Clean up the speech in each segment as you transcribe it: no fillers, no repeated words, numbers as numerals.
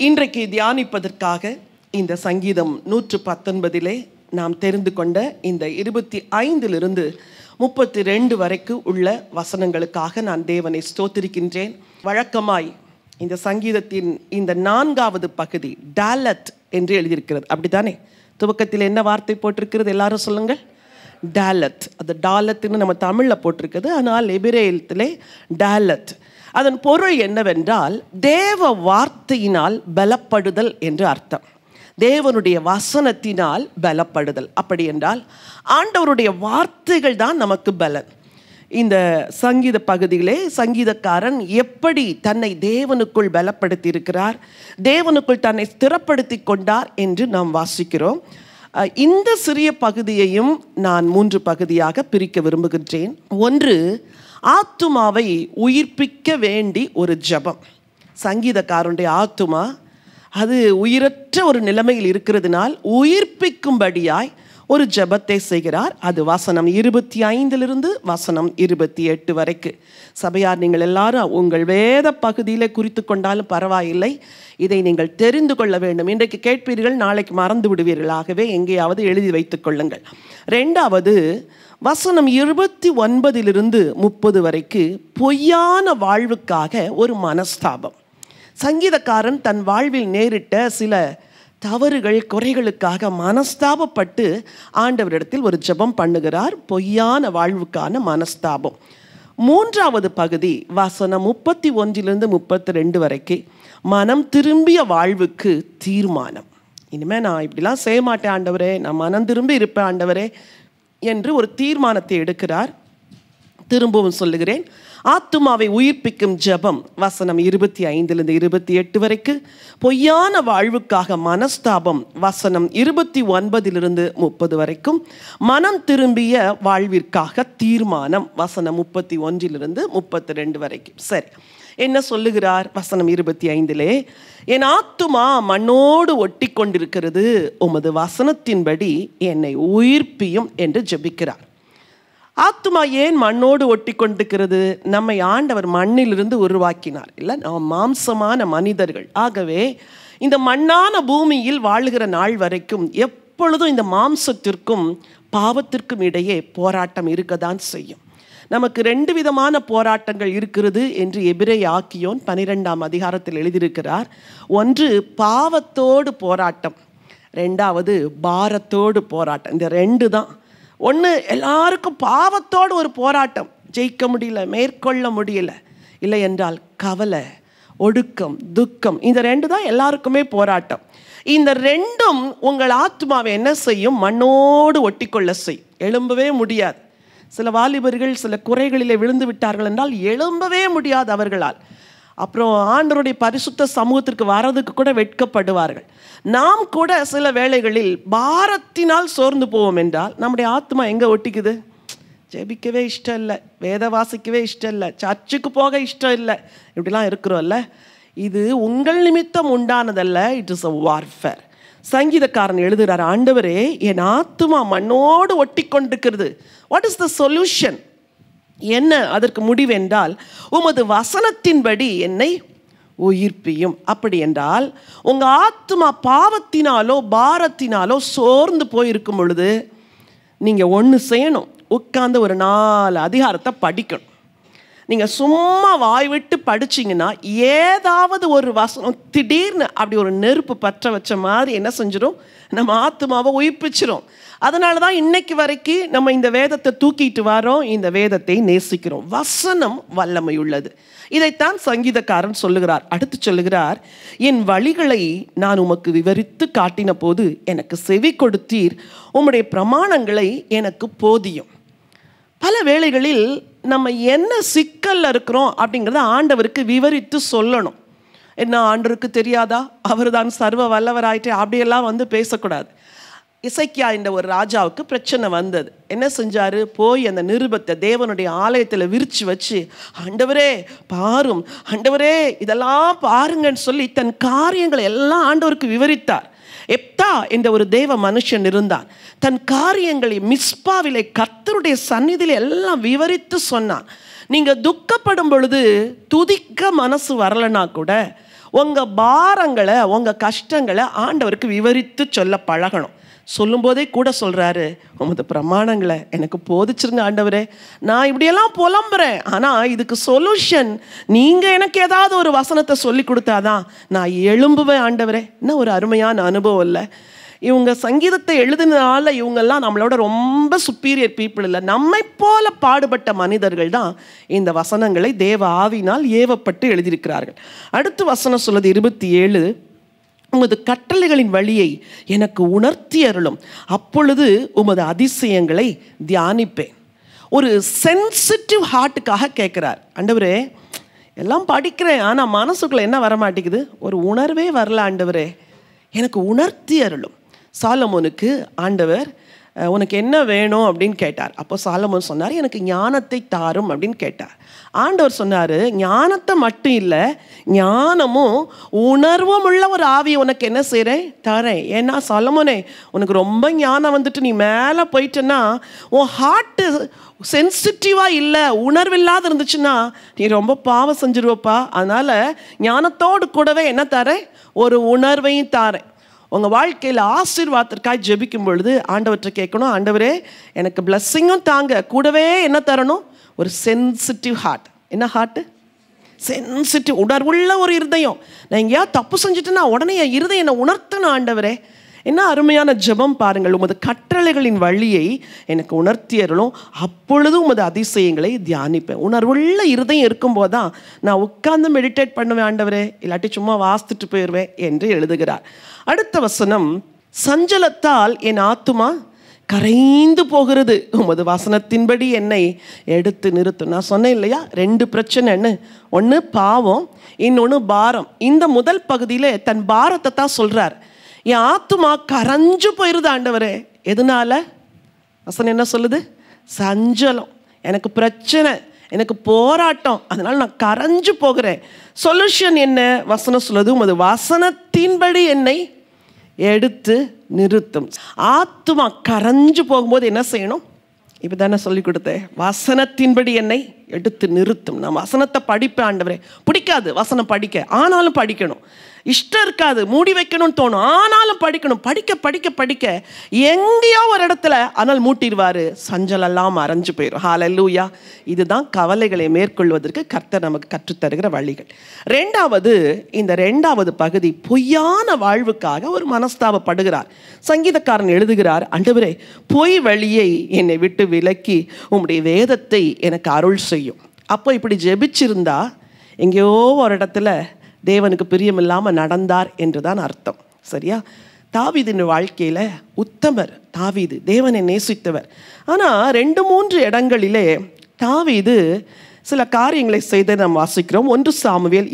இன்றைக்கு தியானிப்பதற்காக இந்த சங்கீதம் 119 நாம் தெரிந்து கொண்ட இந்த 25 32 வரைக்கும் உள்ள வசனங்களுக்காக நான் தேவனை ஸ்தோத்திரிக்கின்றேன். வழக்கமாய் இந்த சங்கீதத்தின் இந்த 4வது பகுதி டாலத் என்று எழுதியிருக்கிறது, அப்படித்தானே? துவக்கத்தில் என்ன வார்த்தை போட்டிருக்கிறது? எல்லாரும் சொல்லுங்கள். டாலத். அது டாலத்னு நம்ம தமிழில் போட்டிருக்குது, ஆனால் எபிரேயத்திலே டாலத். அதன் பொருள் என்னவென்றால் தேவ வார்த்தையினால் பலப்படுதல் என்று அர்த்தம். தேவனுடைய வசனத்தினால் பலப்படுதல். அப்படி என்றால் ஆண்டவருடைய வார்த்தைகள் தான் நமக்கு பலன். இந்த சங்கீத பகுதியிலே சங்கீதக்காரன் எப்படி தன்னை தேவனுக்குள் பலப்படுத்தி இருக்கிறார், தேவனுக்குள் தன்னை ஸ்திரப்படுத்தி கொண்டார் என்று நாம் வாசிக்கிறோம். இந்த சிறிய பகுதியையும் நான் 3 பகுதியாக பிரிக்க விரும்புகின்றேன். ஒன்று, ஆத்துமாவை உயிர்ப்பிக்க வேண்டி ஒரு ஜெபம். சங்கீதக்காரனுடைய ஆத்துமா அது உயிரற்ற ஒரு நிலைமையில் இருக்கிறதுனால் உயிர்ப்பிக்கும்படியாய் ஒரு ஜெபத்தை செய்கிறார். அது வசனம் 25 வசனம் 28 வரைக்கும். சபையார், நீங்கள் எல்லாரும் உங்கள் வேத பகுதியில் குறித்து கொண்டாலும் பரவாயில்லை, இதை நீங்கள் தெரிந்து கொள்ள வேண்டும். இன்றைக்கு கேட்பீர்கள், நாளைக்கு மறந்து விடுவீர்கள். ஆகவே எங்கேயாவது எழுதி வைத்துக் கொள்ளுங்கள். 2வது வசனம் 29 30 வரைக்கும் பொய்யான வாழ்வுக்காக ஒரு மனஸ்தாபம். சங்கீதக்காரன் தன் வாழ்வில் நேரிட்ட சில தவறுகள் குறைகளுக்காக மனஸ்தாபப்பட்டு ஆண்டவரிடத்தில் ஒரு ஜெபம் பண்ணுகிறார். பொய்யான வாழ்வுக்கான மனஸ்தாபம். 3வது பகுதி வசனம் 31 32 வரைக்கும் மனம் திரும்பிய வாழ்வுக்கு தீர்மானம். இனிமேல் நான் இப்படிலாம் செய்ய மாட்டேன் ஆண்டவரே, நான் மனம் திரும்பி இருப்பேன் ஆண்டவரே என்று ஒரு தீர்மானத்தை எடுக்கிறார். திரும்பவும் சொல்லுகிறேன், ஆத்துமாவை உயிர்ப்பிக்கும் ஜெபம் வசனம் 25 28 வரைக்கும். பொய்யான வாழ்வுக்காக மனஸ்தாபம் வசனம் 29 30 வரைக்கும். மனம் திரும்பிய வாழ்விற்காக தீர்மானம் வசனம் 31 32 வரைக்கும். சரி, என்ன சொல்லுகிறார்? வசனம் 25, என் ஆத்துமா மண்ணோடு ஒட்டி கொண்டிருக்கிறது, உமது வசனத்தின்படி என்னை உயிர்ப்பியும் என்று ஜெபிக்கிறார். ஆத்துமா ஏன் மண்ணோடு ஒட்டி கொண்டிருக்கிறது? நம்மை ஆண்டவர் மண்ணிலிருந்து உருவாக்கினார், இல்லை? நாம் மாம்சமான மனிதர்கள். ஆகவே இந்த மண்ணான பூமியில் வாழுகிற நாள் வரைக்கும் எப்பொழுதும் இந்த மாம்சத்திற்கும் பாவத்திற்கும் இடையே போராட்டம் இருக்கதான் செய்யும். நமக்கு 2 விதமான போராட்டங்கள் இருக்கிறது என்று எபிரேய ஆக்கியோன் 12ஆம் அதிகாரத்தில் எழுதியிருக்கிறார். ஒன்று பாவத்தோடு போராட்டம், 2வது பாரத்தோடு போராட்டம். இந்த 2 தான். ஒன்று, எல்லாருக்கும் பாவத்தோடு ஒரு போராட்டம், ஜெயிக்க முடியல, மேற்கொள்ள முடியல. இல்லை என்றால் கவலை, ஒடுக்கம், துக்கம். இந்த 2 தான் எல்லாருக்குமே போராட்டம். இந்த 2ம் உங்கள் ஆத்மாவை என்ன செய்யும்? மண்ணோடு ஒட்டிக்கொள்ள செய்யும். எழும்பவே முடியாது. சில வாலிபர்கள் சில குறைகளிலே விழுந்து விட்டார்கள் என்றால் எழும்பவே முடியாது அவர்களால். அப்புறம் ஆண்டவருடைய பரிசுத்த சமூகத்திற்கு வரதுக்கு கூட வெட்கப்படுவார்கள். நாம் கூட சில வேளைகளில் பாரத்தினால் சோர்ந்து போவோம் என்றால் நம்முடைய ஆத்மா எங்கே ஒட்டிக்குது? ஜெபிக்கவே இஷ்டம் இல்லை, வேத வாசிக்கவே இஷ்டம் இல்லை, சர்ச்சுக்கு போக இஷ்டம் இல்லை, இப்படிலாம் இருக்கிறோம்ல. இது உங்கள் நிமித்தம் உண்டானதல்ல, இட் இஸ் அ வார்ஃபேர். சங்கீதக்காரன் எழுதுகிறார், ஆண்டவரே என் ஆத்துமா மண்ணோடு ஒட்டி கொண்டிருக்கிறது. What is the solution? என்ன அதற்கு முடிவென்றால், உமது வசனத்தின்படி என்னை உயிர்ப்பியும். அப்படி என்றால் உங்கள் ஆத்மா பாவத்தினாலோ பாரத்தினாலோ சோர்ந்து போயிருக்கும் பொழுது நீங்கள் ஒன்று செய்யணும், உட்கார்ந்து ஒரு 4 அதிகாரத்தை படிக்கணும். நீங்கள் சும்மா வாய் விட்டு படிச்சிங்கன்னா ஏதாவது ஒரு வசனம் திடீர்னு அப்படி ஒரு நெருப்பு பற்ற வச்ச மாதிரி என்ன செஞ்சிடும்? நம்ம ஆத்மாவை உயிர்ப்பிச்சிடும். அதனால தான் இன்னைக்கு வரைக்கும் நம்ம இந்த வேதத்தை தூக்கிட்டு வரோம், இந்த வேதத்தை நேசிக்கிறோம். வசனம் வல்லமை உள்ளது. இதைத்தான் சங்கீதக்காரன் சொல்லுகிறார். அடுத்து சொல்லுகிறார், என் வழிகளை நான் உமக்கு விவரித்து காட்டின போது எனக்கு செவி கொடுத்தீர், உம்முடைய பிரமாணங்களை எனக்கு போதியும். பல வேளைகளில் நம்ம என்ன சிக்கல்ல இருக்கிறோம் அப்படிங்கிறத ஆண்டவருக்கு விவரித்து சொல்லணும். என்ன ஆண்டவருக்கு தெரியாதா? அவர் தான் சர்வ வல்லவராயிட்டே அப்படியெல்லாம் பேசக்கூடாது. இசைக்கியா என்ற ஒரு ராஜாவுக்கு பிரச்சனை வந்தது. என்ன செஞ்சார்? போய் அந்த நிருபத்தை தேவனுடைய ஆலயத்தில் விரிச்சு வச்சு, ஆண்டவரே பாரும், ஆண்டவரே இதெல்லாம் பாருங்கன்னு சொல்லி தன் காரியங்களை எல்லாம் ஆண்டவருக்கு விவரித்தார். எப்தா என்ற ஒரு தேவ மனுஷன் இருந்தான். தன் காரியங்களை மிஸ்பாவிலே கர்த்தருடைய சந்நிதியில எல்லாம் விவரித்து சொன்னான். நீங்கள் துக்கப்படும் பொழுது துதிக்க மனசு வரலனா கூட உங்கள் பாரங்களை, உங்கள் கஷ்டங்களை ஆண்டவருக்கு விவரித்து சொல்ல பழகணும். சொல்லும்போதே கூட சொல்கிறாரு, உமது பிரமாணங்களை எனக்கு போதிச்சிருங்க ஆண்டவரே, நான் இப்படியெல்லாம் புலம்புறேன், ஆனால் இதுக்கு சொல்யூஷன் நீங்கள் எனக்கு ஏதாவது ஒரு வசனத்தை சொல்லி கொடுத்தாதான் நான் எழும்புவேன் ஆண்டவரே. இன்னும் ஒரு அருமையான அனுபவம் இல்லை. இவங்க சங்கீதத்தை எழுதினால இவங்கெல்லாம் நம்மளோட ரொம்ப சுப்பீரியர் பீப்புள் இல்லை, நம்மை போல பாடுபட்ட மனிதர்கள் தான் இந்த வசனங்களை தேவ ஆவினால் ஏவப்பட்டு எழுதியிருக்கிறார்கள். அடுத்து வசனம் சொல்லுது 27, உமது கட்டளைகளின் வழியை எனக்கு உணர்த்தி அருளும், அப்பொழுது உமது அதிசயங்களை தியானிப்பேன். ஒரு சென்சிட்டிவ் ஹார்ட்டுக்காக கேட்குறார். ஆண்டவரே எல்லாம் படிக்கிறேன், ஆனால் மனசுக்குள்ளே என்ன வரமாட்டேங்குது, ஒரு உணர்வே வரல ஆண்டவரே, எனக்கு உணர்த்தி அருளும். சாலமோனுக்கு ஆண்டவர் உனக்கு என்ன வேணும் அப்படின்னு கேட்டார். அப்போ சாலமோன் சொன்னார், எனக்கு ஞானத்தை தாரும் அப்படின்னு கேட்டார். ஆண்டவர் சொன்னார், ஞானத்தை மட்டும் இல்லை, ஞானமும் உணர்வும் உள்ள ஒரு ஆவியை உனக்கு என்ன செய்கிறேன், தரேன். ஏன்னா சாலமோனே, உனக்கு ரொம்ப ஞானம் வந்துட்டு நீ மேலே போயிட்டேன்னா உன் ஹார்ட்டு சென்சிட்டிவாக இல்லை, உணர்வில்லாத இருந்துச்சுன்னா நீ ரொம்ப பாவம் செஞ்சிருவப்பா. அதனால் ஞானத்தோடு கூடவே என்ன தரேன், ஒரு உணர்வையும் தாரேன். உங்கள் வாழ்க்கையில் ஆசீர்வாதத்திற்காக ஜெபிக்கும் பொழுது ஆண்டவற்றை கேட்கணும், ஆண்டவரே எனக்கு பிளஸ்ஸிங்கும் தாங்க, கூடவே என்ன தரணும், ஒரு சென்சிட்டிவ் ஹார்ட். என்ன ஹார்ட்டு? சென்சிட்டிவ், உணர்வுள்ள ஒரு இருதயம். நான் எங்கேயாவது தப்பு செஞ்சுட்டேன்னா உடனே என் இருதயம் என்னை உணர்த்தணும் ஆண்டவரே. என்ன அருமையான ஜெபம் பாருங்கள். உமது கட்டளைகளின் வழியை எனக்கு உணர்த்தி அருளும், அப்பொழுது உமது அதிசயங்களை தியானிப்பேன். உணர்வுள்ள இருதயம் இருக்கும்போது தான் நான் உட்கார்ந்து மெடிடேட் பண்ணுவேன் ஆண்டவரே, இல்லாட்டி சும்மா வாசித்துட்டு போயிடுவேன் என்று எழுதுகிறார். அடுத்த வசனம், சஞ்சலத்தால் என் ஆத்துமா கரைந்து போகிறது, உமது வசனத்தின்படி என்னை எடுத்து நிறுத்தும். நான் சொன்னேன் இல்லையா, 2 பிரச்சனைன்னு, ஒன்று பாவம், இன்னொன்று பாரம். இந்த முதல் பகுதியில் தன் பாரத்தை தான் சொல்கிறார். என் ஆத்துமா கரைஞ்சு போயிருது ஆண்டவரே. எதனால? வசனம் என்ன சொல்லுது? சஞ்சலம், எனக்கு பிரச்சனை, எனக்கு போராட்டம், அதனால் நான் கரைஞ்சு போகிறேன். சொல்யூஷன் என்ன? வசனம் சொல்லுது, உமது வசனத்தின்படி என்னை எடுத்து நிறுத்தும். ஆத்துமா கரைஞ்சு போகும்போது என்ன செய்யணும்? இப்போ தானே சொல்லி கொடுத்தேன், வசனத்தின்படி என்னை எடுத்து நிறுத்தும். நான் வசனத்தை படிப்பேன் ஆண்டவரே. பிடிக்காது வசனம் படிக்க, ஆனாலும் படிக்கணும். இஷ்டம் இருக்காது, மூடி வைக்கணும்னு தோணும், ஆனாலும் படிக்கணும். படிக்க படிக்க படிக்க எங்கேயோ ஒரு இடத்துல ஆனால் மூட்டிடுவார், சஞ்சலெல்லாம் மறைஞ்சு போயிடும். ஹல்லேலூயா. இதுதான் கவலைகளை மேற்கொள்வதற்கு கர்த்தர் நமக்கு கற்றுத்தருகிற வழிகள். இந்த 2வது பகுதி, பொய்யான வாழ்வுக்காக ஒரு மனஸ்தாபப்படுகிறார். சங்கீதக்காரன் எழுதுகிறார், ஆண்டவரே பொய் வழியை என்னை விட்டு விலக்கி உம்முடைய வேதத்தை எனக்கு அருள் செய்யும். அப்போ இப்படி ஜெபிச்சிருந்தா எங்கேயோ ஒரு இடத்துல தேவனுக்கு பிரியமில்லாமல் நடந்தார் என்று தான் அர்த்தம். சரியா? தாவீதின் வாழ்க்கையில் உத்தமர் தாவீது, தேவனை நேசித்தவர். ஆனால் 2-3 இடங்களிலே தாவீது சில காரியங்களை செய்த நாம் வாசிக்கிறோம். 1 சாமுவேல்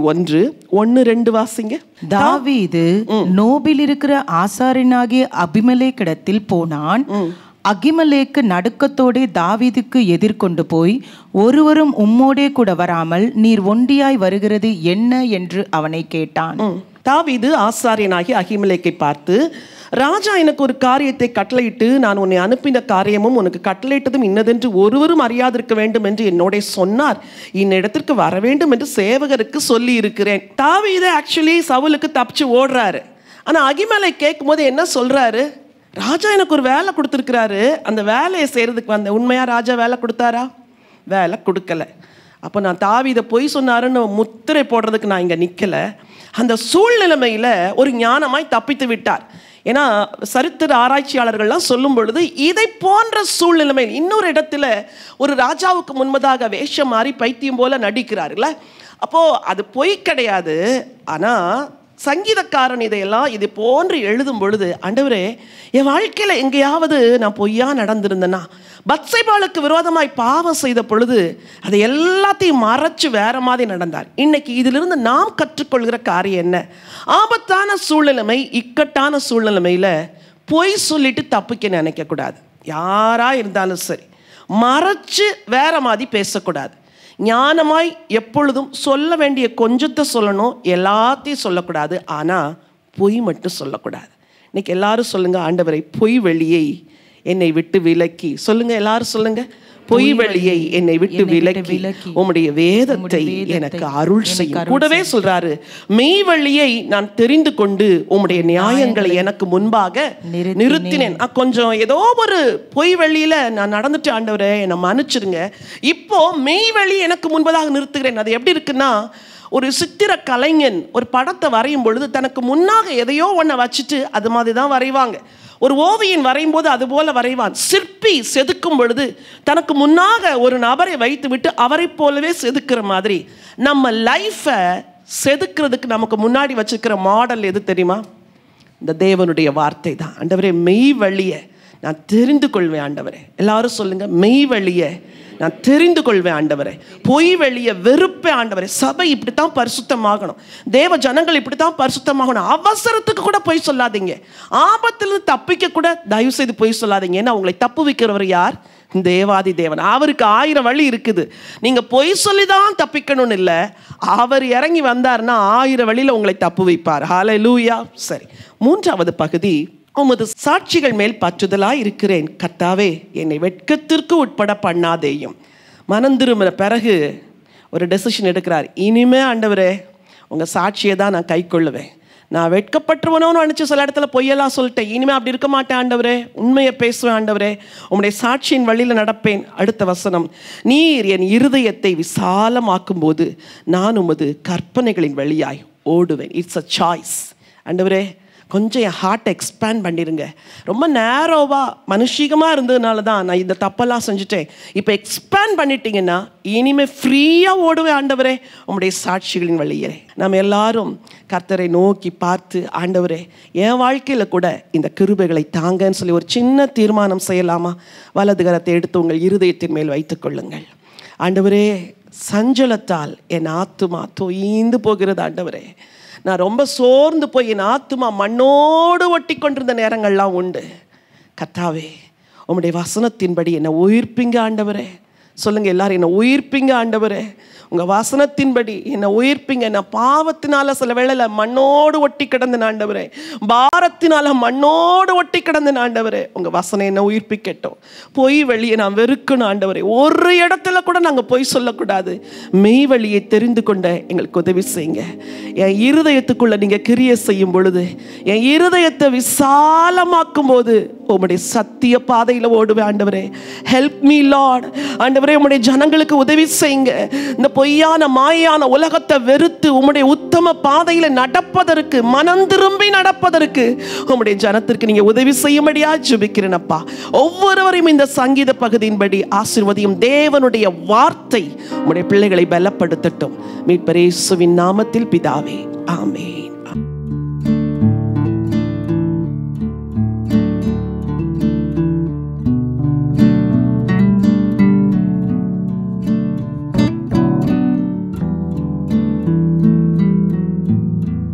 21:1-2 வாசிங்க. தாவீது நோபில் இருக்கிற ஆசாரியனாகிய அபிமெலேக்கிடத்தில் போனான். அகிமலேக்கு நடுக்கத்தோடே தாவீதுக்கு எதிர்கொண்டு போய், ஒருவரும் உம்மோடே கூட வராமல் நீர் ஒண்டியாய் வருகிறது என்ன என்று அவனை கேட்டான். தாவீது ஆசாரியனாகி அகிமலேக்கை பார்த்து, ராஜா எனக்கு ஒரு காரியத்தை கட்டளையிட்டு, நான் உன்னை அனுப்பின காரியமும் உனக்கு கட்டளையிட்டதும் இன்னதென்று ஒருவரும் அறியாதிருக்க வேண்டும் என்று என்னோட சொன்னார். இன்னிடத்திற்கு வர வேண்டும் என்று சேவகருக்கு சொல்லி இருக்கிறேன். தாவீது ஆக்சுவலி சவுலுக்கு தப்பிச்சு ஓடுறாரு. ஆனால் அகிமலை கேட்கும் போது என்ன சொல்றாரு? ராஜா எனக்கு ஒரு வேலை கொடுத்துருக்கிறாரு, அந்த வேலையை செய்கிறதுக்கு வந்தேன். உண்மையாக ராஜா வேலை கொடுத்தாரா? வேலை கொடுக்கல. அப்போ நான் தாவீதை பொய் சொன்னாருன்னு முத்திரை போடுறதுக்கு நான் இங்கே நிற்கலை. அந்த சூழ்நிலைமையில் ஒரு ஞானமாய் தப்பித்து விட்டார். ஏன்னா சரித்திர ஆராய்ச்சியாளர்கள்லாம் சொல்லும் பொழுது இதை போன்ற சூழ்நிலைமையில் இன்னொரு இடத்துல ஒரு ராஜாவுக்கு முன்பதாக வேஷம் மாறி பைத்தியம் போல நடிக்கிறார்கள. அப்போது அது பொய் கிடையாது. ஆனால் சங்கீதக்காரன் இதையெல்லாம் இது போன்று எழுதும் பொழுது, ஆண்டவரே என் வாழ்க்கையில் எங்கேயாவது நான் பொய்யா நடந்திருந்தேன்னா, பத்சேபாளுக்கு விரோதமாய் பாவம் செய்த பொழுது அதை எல்லாத்தையும் மறைச்சு வேற மாதிரி நடந்தார். இன்னைக்கு இதிலிருந்து நாம் கற்றுக்கொள்கிற காரியம் என்ன? ஆபத்தான சூழ்நிலைமை, இக்கட்டான சூழ்நிலைமையில் பொய் சொல்லிட்டு தப்பிக்க நினைக்கக்கூடாது. யாரா இருந்தாலும் சரி, மறைச்சு வேற மாதிரி பேசக்கூடாது. ஞானமாய் எப்பொழுதும் சொல்ல வேண்டிய கொஞ்சத்தை சொல்லணும், எல்லாத்தையும் சொல்லக்கூடாது. ஆனால் பொய் மட்டும் சொல்லக்கூடாது. இன்னைக்கு எல்லாரும் சொல்லுங்க, ஆண்டவரை பொய் வெளியை என்னை விட்டு விலக்கி சொல்லுங்க. எல்லாரும் சொல்லுங்க, பொய் வழியை என்னை விட்டு விலக்கி உம்முடைய வேதத்தை எனக்கு அருள் செய்யும். கூடவே சொல்றாரு, மெய் வழியை நான் தெரிந்து கொண்டு உம்முடைய நியாயங்களை எனக்கு முன்பாக நிறுத்தினேன். கொஞ்சம் ஏதோ ஒரு பொய் வழியில நான் நடந்துட்டு ஆண்டவரே என்னை மன்னிச்சிருங்க, இப்போ மெய் வழி எனக்கு முன்பதாக நிறுத்துகிறேன். அது எப்படி இருக்குன்னா, ஒரு சித்திர கலைஞன் ஒரு படத்தை வரையும் பொழுது தனக்கு முன்னாக எதையோ ஒன்றை வச்சுட்டு அது மாதிரி தான் வரைவாங்க. ஒரு ஓவியன் வரையும் போது அது போல வரைவான். சிற்பி செதுக்கும் பொழுது தனக்கு முன்னாக ஒரு நபரை வைத்து விட்டு அவரை போலவே செதுக்கிற மாதிரி நம்ம லைஃபை செதுக்கிறதுக்கு நமக்கு முன்னாடி வச்சுக்கிற மாடல் எது தெரியுமா? இந்த தேவனுடைய வார்த்தை தான். ஆண்டவரே, மெய் வழியை நான் தெரிந்து கொள்வேன் ஆண்டவரே. எல்லாரும் சொல்லுங்க, மெய் வழியை நான் தெரிந்து கொள்வேன் ஆண்டவரே, பொய் வழியை வெறுப்பேன் ஆண்டவரே. சபை இப்படித்தான் பரிசுத்தமாகணும், தேவ ஜனங்கள் இப்படித்தான் பரிசுத்தமாகணும். அவசரத்துக்கு கூட பொய் சொல்லாதீங்க, ஆபத்திலிருந்து தப்பிக்க கூட தயவு செய்து பொய் சொல்லாதீங்க. ஏன்னா உங்களை தப்பு வைக்கிறவர் யார்? தேவாதி தேவன். அவருக்கு 1000 வழி இருக்குது. நீங்க பொய் சொல்லிதான் தப்பிக்கணும்னு இல்லை, அவர் இறங்கி வந்தார்னா 1000 வழியில உங்களை தப்பு வைப்பார். ஹல்லேலூயா. சரி, 3வது பகுதி, உமது சாட்சிகள் மேல் பற்றுதலாய் இருக்கிறேன் கர்த்தாவே, என்னை வெட்கத்திற்கு உட்பட பண்ணாதேயும். மனம் திரும்பின பிறகு ஒரு டெசிஷன் எடுக்கிறார். இனிமே ஆண்டவரே உங்க சாட்சியை தான் நான் கை கொள்ளுவேன். நான் வெட்கப்பட்டுருவனோன்னு நினச்சி சில இடத்துல பொய்யெல்லாம் சொல்லிட்டேன். இனிமேல் அப்படி இருக்க மாட்டேன் ஆண்டவரே, உண்மையை பேசுவேன் ஆண்டவரே, உம்முடைய சாட்சியின் வழியில் நடப்பேன். அடுத்த வசனம், நீர் என் இருதயத்தை விசாலமாக்கும் போது நான் உமது கற்பனைகளின் வழியாய் ஓடுவேன். It's a choice. ஆண்டவரே, கொஞ்சம் என் ஹார்ட்டை எக்ஸ்பேண்ட் பண்ணிடுங்க. ரொம்ப நேரோவாக மனுஷிகமாக இருந்ததுனால தான் நான் இந்த தப்பெல்லாம் செஞ்சுட்டேன். இப்போ எக்ஸ்பேண்ட் பண்ணிட்டீங்கன்னா இனிமேல் ஃப்ரீயாக ஓடுவேன் ஆண்டவரே உம்முடைய சாட்சிகளின் வழியே. நம்ம எல்லாரும் கர்த்தரை நோக்கி பார்த்து, ஆண்டவரே என் வாழ்க்கையில் கூட இந்த கிருபைகளை தாங்கன்னு சொல்லி ஒரு சின்ன தீர்மானம் செய்யலாமா? வலது கரத்தை எடுத்து உங்கள் இருதயத்தின் மேல் வைத்துக் கொள்ளுங்கள். ஆண்டவரே, சஞ்சலத்தால் என் ஆத்துமா தொய்ந்து போகிறது ஆண்டவரே. நான் ரொம்ப சோர்ந்து போய் என் ஆத்துமா மண்ணோடு ஒட்டி கொண்டிருந்த நேரங்கள்லாம் உண்டு. கர்த்தாவே, உம்முடைய வசனத்தின்படி என்னை உயிர்ப்பிங்க ஆண்டவரே. சொல்லுங்க எல்லாரும், என்னை உயிர்ப்பிங்க ஆண்டவரே. உங்கள் வசனத்தின்படி என்னை உயிர்ப்பிங்க. நான் பாவத்தினால சில வேளையில் மண்ணோடு ஒட்டி கிடந்தேன் ஆண்டவரே, பாரத்தினால மண்ணோடு ஒட்டி கிடந்தேன் ஆண்டவரே. உங்கள் வசனம் என்னை உயிர்ப்பிக்கட்டும். பொய் வழியை நான் வெறுக்கணும் ஆண்டவரே. ஒரு இடத்துல கூட நாங்கள் பொய் சொல்லக்கூடாது. மெய் வழியை தெரிந்து கொண்ட எங்களுக்கு உதவி செய்யுங்க. என் இருதயத்துக்குள்ள நீங்கள் கிரியை செய்யும் பொழுது, என் இருதயத்தை விசாலமாக்கும் போது உம்முடைய சத்திய பாதையில் ஓடுவேன் ஆண்டவரே. Help me lord. ஆண்டவரே, உம்முடைய ஜனங்களுக்கு உதவி செய்யுங்க. இந்த பொய்யான மாயான உலகத்தை வெறுத்து உம்முடைய உத்தம பாதையில் நடப்பதற்கு, மனம் திரும்பி நடப்பதற்கு உம்முடைய ஜனத்திற்கு நீங்க உதவி செய்யும்படியா ஜெபிக்கிறேனப்பா. ஒவ்வொருவரையும் இந்த சங்கீத பகுதியின்படி ஆசீர்வதியும். தேவனுடைய வார்த்தை உம்முடைய பிள்ளைகளை பலப்படுத்தட்டும். மீட்பர் இயேசுவின் நாமத்தில் பிதாவே, ஆமென்.